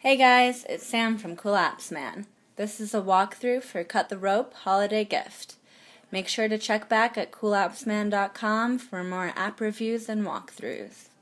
Hey guys, it's Sam from CoolAppsMan. This is a walkthrough for Cut the Rope Holiday Gift. Make sure to check back at CoolAppsMan.com for more app reviews and walkthroughs.